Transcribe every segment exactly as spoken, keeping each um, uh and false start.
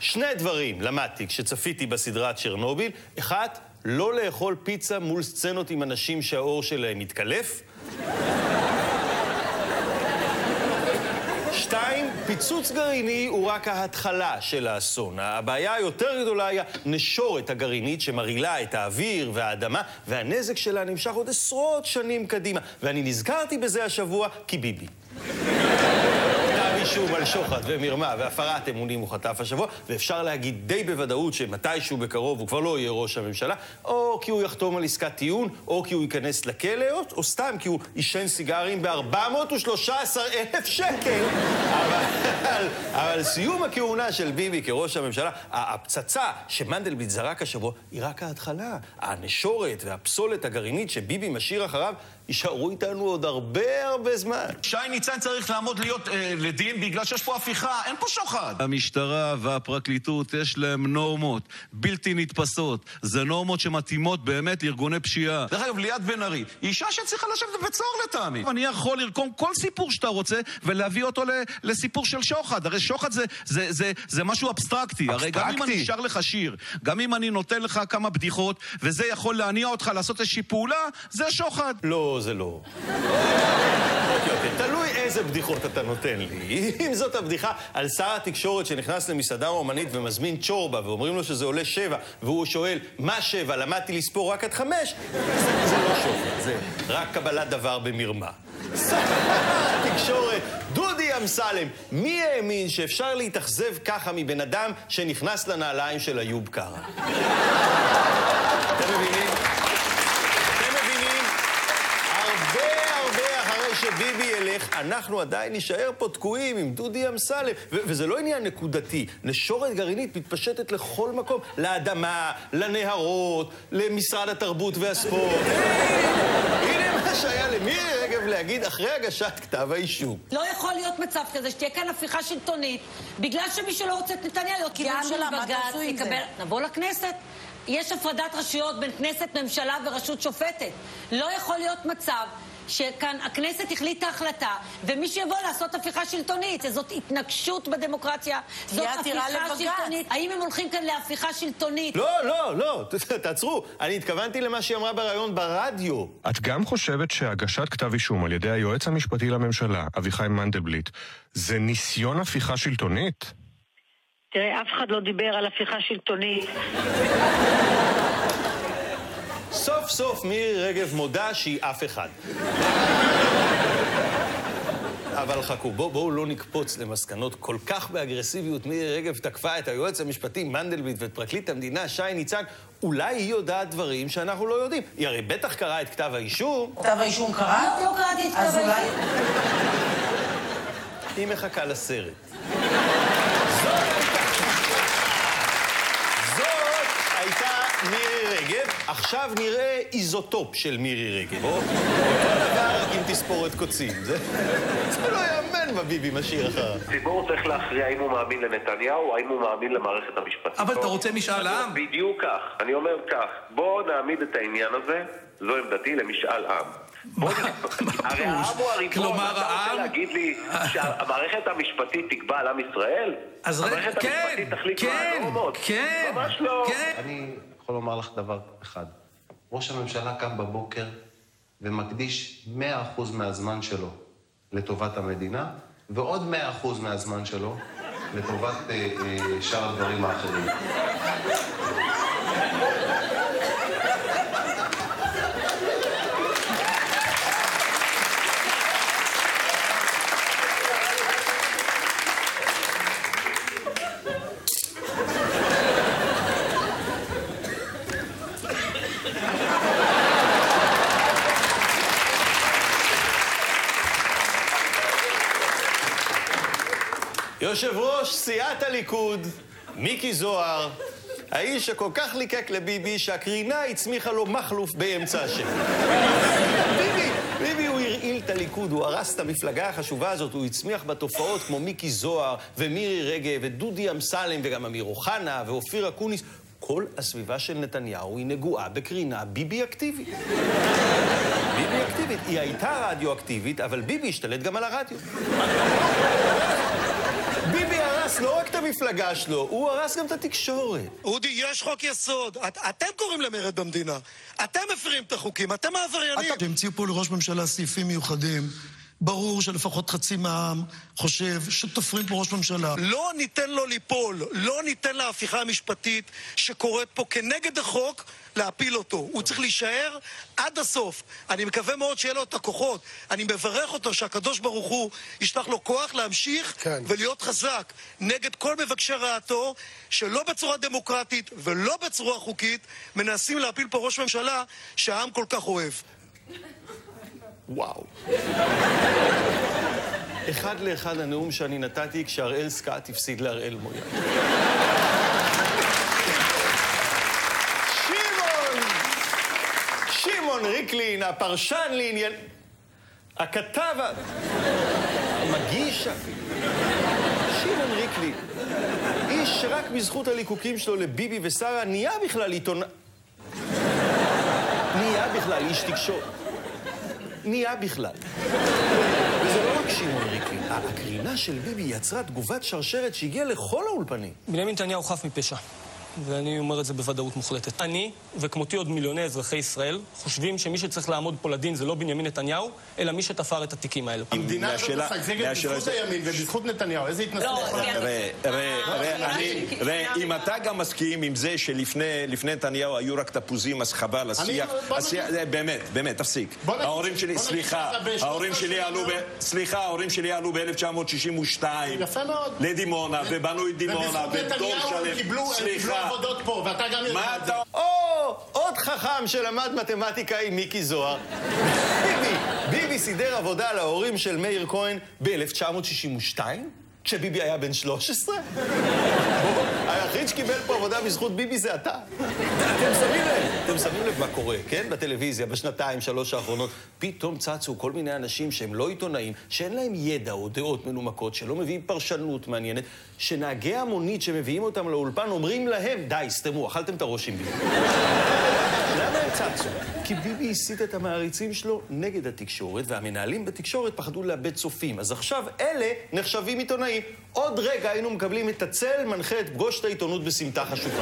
שני דברים למדתי כשצפיתי בסדרת צ'רנוביל. אחד, לא לאכול פיצה מול סצנות עם אנשים שהאור שלהם מתקלף. שתיים, פיצוץ גרעיני הוא רק ההתחלה של האסון. הבעיה היותר גדולה היא הנשורת הגרעינית שמרעילה את האוויר והאדמה, והנזק שלה נמשך עוד עשרות שנים קדימה. ואני נזכרתי בזה השבוע כי ביבי. כתב אישום על שוחד ומרמה והפרת אמונים הוא חטף השבוע, ואפשר להגיד די בוודאות שמתישהו בקרוב הוא כבר לא יהיה ראש הממשלה, או כי הוא יחתום על עסקת טיעון, או כי הוא ייכנס לכלא, או סתם כי הוא ישן סיגרים ב-ארבע מאות ושלושה עשר אלף שקל. אבל, אבל סיום הכהונה של ביבי כראש הממשלה, הפצצה שמנדלבליט זרק השבוע, היא רק ההתחלה. הנשורת והפסולת הגרעינית שביבי משאיר אחריו, יישארו איתנו עוד הרבה הרבה זמן. שי ניצן צריך לעמוד להיות אה, לדין בגלל שיש פה הפיכה, אין פה שוחד. המשטרה והפרקליטות יש להם נורמות בלתי נתפסות. זה נורמות שמתאימות באמת לארגוני פשיעה. דרך אגב, ליאת בן ארי, היא אישה שצריכה לשבת בבית סוהר לטעמי. אני יכול לרקום כל סיפור שאתה רוצה ולהביא אותו לסיפור של שוחד. הרי שוחד זה, זה, זה, זה משהו אבסטרקטי. הרי גם אם אני נשאר לך שיר, גם אם אני נותן לך כמה בדיחות, וזה יכול להניע אותך לעשות איזושהי פעולה, זה שוחד. לא, זה לא. תלוי איזה בדיחות אתה נותן לי. אם זאת הבדיחה על שר התקשורת שנכנס למסעדה אומנית ומזמין צ'ורבה ואומרים לו שזה עולה שבע, והוא שואל, מה שבע? למדתי לספור רק עד חמש? זה, זה לא שוחד, זה רק קבלת דבר במרמה. שר התקשורת, דודי אמסלם, מי האמין שאפשר להתאכזב ככה מבן אדם שנכנס לנעליים של איוב קרא? אתם מבינים? שביבי ילך, אנחנו עדיין נשאר פה תקועים עם דודי אמסלם. ו- וזה לא עניין נקודתי. נשורת גרעינית מתפשטת לכל מקום. לאדמה, לנהרות, למשרד התרבות והספורט. הנה מה שהיה למירי רגב להגיד אחרי הגשת כתב האישום. לא יכול להיות מצב כזה שתהיה כאן הפיכה שלטונית, בגלל שמישהו לא רוצה את נתניהו, כי גם של בג"ץ יקבל... נבוא לכנסת. יש הפרדת רשויות בין כנסת, ממשלה ורשות שופטת. לא יכול להיות מצב שכאן הכנסת החליטה החלטה, ומי שיבוא לעשות הפיכה שלטונית. זאת התנגשות בדמוקרטיה, זאת הפיכה שלטונית. האם הם הולכים כאן להפיכה שלטונית? לא, לא, לא, תעצרו. אני התכוונתי למה שהיא אמרה בראיון ברדיו. את גם חושבת שהגשת כתב אישום על ידי היועץ המשפטי לממשלה, אביחי מנדלבליט, זה ניסיון הפיכה שלטונית? תראה, אף אחד לא דיבר על הפיכה שלטונית. סוף סוף מירי רגב מודה שהיא אף אחד. אבל חכו, בואו בוא לא נקפוץ למסקנות. כל כך באגרסיביות מירי רגב תקפה את היועץ המשפטי מנדלבליט ואת פרקליט המדינה שי ניצן. אולי היא יודעת דברים שאנחנו לא יודעים. היא הרי בטח קראה את כתב האישום. כתב האישום קרא? לא קראתי את כתב האישום. היא מחכה לסרט. מירי רגב, עכשיו נראה איזוטופ של מירי רגב. אותו דבר עם תספורת קוצים. זה לא יאמן מה ביבי משאיר אחריו. הציבור צריך להכריע האם הוא מאמין לנתניהו או האם הוא מאמין למערכת המשפטית. אבל אתה רוצה משאל עם? בדיוק כך. אני אומר כך, בואו נעמיד את העניין הזה, זו עמדתי, למשאל עם. הרי העם הוא הריבון. אתה רוצה להגיד לי שהמערכת המשפטית תקבע על עם ישראל? המערכת המשפטית תחליט מה הנורמות? ממש לא. אני יכול לומר לך דבר אחד. ראש הממשלה קם בבוקר ומקדיש מאה אחוז מהזמן שלו לטובת המדינה, ועוד מאה אחוז מהזמן שלו לטובת אה, אה, שאר הדברים האחרים. יושב ראש סיעת הליכוד, מיקי זוהר, האיש שכל כך ליקק לביבי שהקרינה הצמיחה לו מחלוף באמצע השם. ביבי, ביבי הוא הרעיל את הליכוד, הוא הרס את המפלגה החשובה הזאת, הוא הצמיח בתופעות כמו מיקי זוהר ומירי רגב ודודי אמסלם וגם אמיר אוחנה ואופיר אקוניס. כל הסביבה של נתניהו היא נגועה בקרינה ביבי אקטיבית. ביבי אקטיבית. היא הייתה רדיו אקטיבית, אבל ביבי השתלט גם על הרדיו. ביבי הרס הרס לא רק את המפלגה שלו, הוא הרס גם את התקשורת. אודי, יש חוק יסוד. את, אתם קוראים למרד במדינה. אתם מפרים את החוקים, אתם העבריינים. אתם המציאו פה לראש ממשלה סעיפים מיוחדים. ברור שלפחות חצי מהעם חושב שתופרים פה ראש ממשלה. לא ניתן לו ליפול, לא ניתן להפיכה המשפטית שקורית פה כנגד החוק להפיל אותו. הוא צריך להישאר עד הסוף. אני מקווה מאוד שיהיה לו את הכוחות. אני מברך אותו שהקדוש ברוך הוא ישלח לו כוח להמשיך כן. ולהיות חזק נגד כל מבקשי רעתו, שלא בצורה דמוקרטית ולא בצורה חוקית מנסים להפיל פה ראש ממשלה שהעם כל כך אוהב. וואו. אחד לאחד הנאום שאני נתתי כשהראל סקאט הפסיד להראל מויאל. שמעון! שמעון ריקלין, הפרשן לעניין... הכתב... המגיש אפילו. שמעון ריקלין. איש שרק בזכות הליקוקים שלו לביבי ושרה נהיה בכלל עיתונאי. נהיה בכלל איש תקשורת. נהיה בכלל. וזה לא רק שמעון ריקלין. הקרינה של ביבי יצרה תגובת שרשרת שהגיעה לכל האולפנים. בנימין נתניהו חף מפשע. ואני אומר את זה בוודאות מוחלטת. אני, וכמותי עוד מיליוני אזרחי ישראל, חושבים שמי שצריך לעמוד פה לדין זה לא בנימין נתניהו, אלא מי שתפר את התיקים האלו. המדינה הזאת משגשגת בזכות הימין ובזכות נתניהו. איזה התנצלות? ראה, ראה, ראה, אם אתה גם מסכים עם זה שלפני נתניהו היו רק תפוזים, אז חבל, השיח, באמת, באמת, תפסיק. ההורים שלי, סליחה, ההורים שלי עלו, סליחה, ההורים שלי עלו ב-אלף תשע מאות שישים ושתיים לדימונה, ובנו את דימונה, ודור שלם, סליחה. עבודות פה, ואתה גם יודע. או, עוד חכם שלמד מתמטיקה עם מיקי זוהר. ביבי, ביבי סידר עבודה להורים של מאיר כהן ב-אלף תשע מאות שישים ושתיים? כשביבי היה בן שלוש עשרה? היחיד שקיבל פה עבודה בזכות ביבי זה אתה. אתם שמים לב, אתם שמים לב מה קורה, כן? בטלוויזיה, בשנתיים, שלוש האחרונות, פתאום צצו כל מיני אנשים שהם לא עיתונאים, שאין להם ידע או דעות מנומקות, שלא מביאים פרשנות מעניינת, שנהגי המונית שמביאים אותם לאולפן אומרים להם, די, סתמו, אכלתם את הראש עם ביבי. למה הם צצו? כי ביבי הסיט את המעריצים שלו נגד התקשורת, והמנהלים בתקשורת פחדו לאבד צופים. אז עכשיו אלה נחשבים עיתונאים. עוד רגע היינו מקבלים את הצל, מנחה את פגוש את העיתונות בסמטה חשוכה.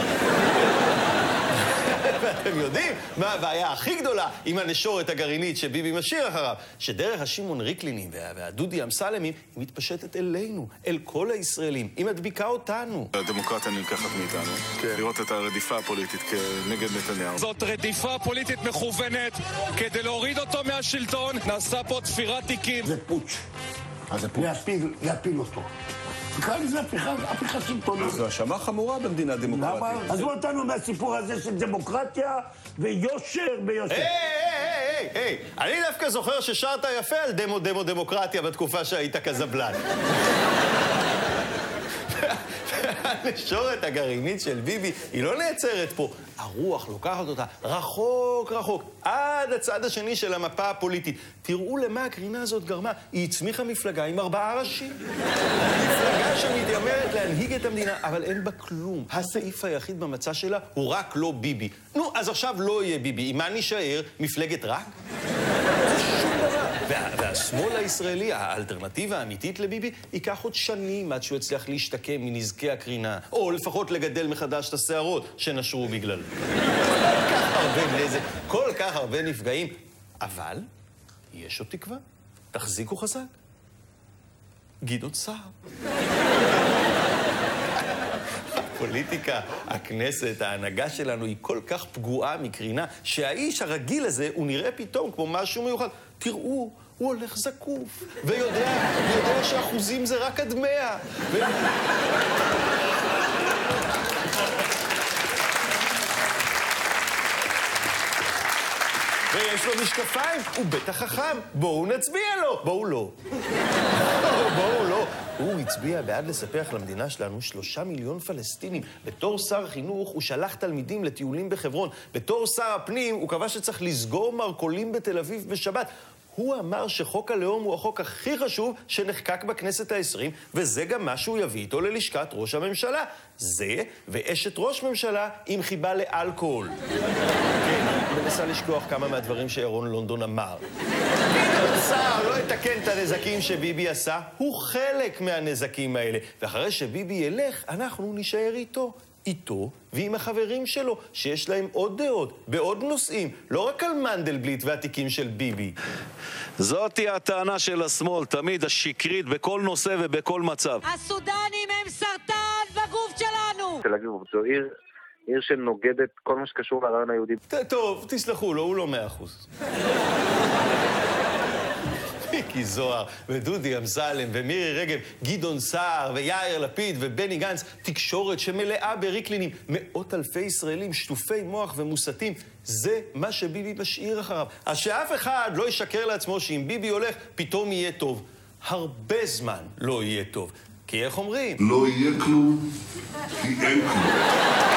ואתם יודעים מה הבעיה הכי גדולה עם הנשורת הגרעינית שביבי משאיר אחריו? שדרך השמעון ריקלינים והדודי אמסלמים היא מתפשטת אלינו, אל כל הישראלים. היא מדביקה אותנו. הדמוקרטיה נלקחת מאיתנו. לראות את הרדיפה הפוליטית כנגד נתניהו. זאת רדיפה פוליטית מכוונת כדי להוריד אותו מהשלטון. נעשה פה תפירת תיקים. זה פוטש. אז זה פוטש. להפיל אותו. תקרא לזה הפיכה שלטונית. זו האשמה חמורה במדינה דמוקרטית. אז בוא אותנו מהסיפור הזה של דמוקרטיה ויושר ביושר. היי, היי, היי, היי. אני דווקא זוכר ששרת יפה על דמו דמו דמוקרטיה בתקופה שהיית קזבלן. הנשורת הגרעינית של ביבי היא לא נעצרת פה. הרוח לוקחת אותה רחוק רחוק עד הצד השני של המפה הפוליטית. תראו למה הקרינה הזאת גרמה. היא הצמיחה מפלגה עם ארבעה ראשים. מפלגה שמתיימרת להנהיג את המדינה, אבל אין בה כלום. הסעיף היחיד במצע שלה הוא רק לא ביבי. נו, אז עכשיו לא יהיה ביבי. עם מה נשאר? מפלגת רק? שום דבר. וה, והשמאל הישראלי, האלטרנטיבה האמיתית לביבי, ייקח עוד שנים עד שהוא יצליח להשתקם מנזקי הקרינה, או לפחות לגדל מחדש את השערות שנשרו בגלל. כל כך הרבה נזק, כל כך הרבה נפגעים. אבל יש עוד תקווה. תחזיקו חזק. גדעון סער. הפוליטיקה, הכנסת, ההנהגה שלנו היא כל כך פגועה מקרינה, שהאיש הרגיל הזה הוא נראה פתאום כמו משהו מיוחד. תראו, הוא הולך זקוף, ויודע, יודע שאחוזים זה רק עד מאה. ו... ויש לו משקפיים, הוא בטח חכם. בואו נצביע לו. בואו לא. בואו לא. הוא הצביע בעד לספח למדינה שלנו שלושה מיליון פלסטינים. בתור שר חינוך הוא שלח תלמידים לטיולים בחברון. בתור שר הפנים הוא קבע שצריך לסגור מרכולים בתל אביב בשבת. הוא אמר שחוק הלאום הוא החוק הכי חשוב שנחקק בכנסת העשרים, וזה גם מה שהוא יביא איתו ללשכת ראש הממשלה. זה ואשת ראש ממשלה עם חיבה לאלכוהול. כן, אני מנסה לשכוח כמה מהדברים שירון לונדון אמר. השר לא יתקן את הנזקים שביבי עשה, הוא חלק מהנזקים האלה. ואחרי שביבי ילך, אנחנו נשאר איתו. איתו ועם החברים שלו, שיש להם עוד דעות, בעוד נושאים, לא רק על מנדלבליט והתיקים של ביבי. זאתי הטענה של השמאל, תמיד השקרית, בכל נושא ובכל מצב. הסודנים הם סרטן בגוף שלנו! תל אביב זו עיר, עיר שנוגדת כל מה שקשור לרעיון היהודי. טוב, תסלחו לו, הוא לא מאה אחוז. מיקי זוהר ודודי אמסלם ומירי רגב, גדעון סער ויאיר לפיד ובני גנץ, תקשורת שמלאה בריקלינים, מאות אלפי ישראלים שטופי מוח ומוסתים, זה מה שביבי משאיר אחריו. אז שאף אחד לא ישקר לעצמו שאם ביבי הולך פתאום יהיה טוב. הרבה זמן לא יהיה טוב. כי איך אומרים? לא יהיה כלום, כי אין כלום.